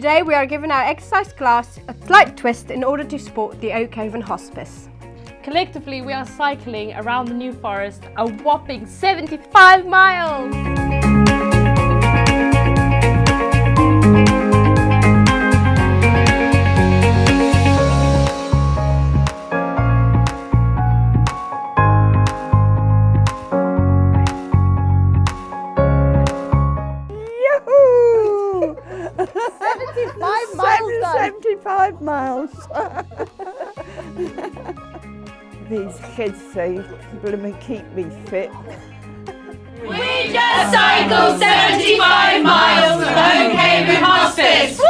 Today we are giving our exercise class a slight twist in order to support the Oakhaven Hospice. Collectively, we are cycling around the New Forest a whopping 75 miles! Yahoo! 75 miles done. 75 miles. These kids say, blooming keep me fit. We just cycled 75 miles to Oakhaven Hospice.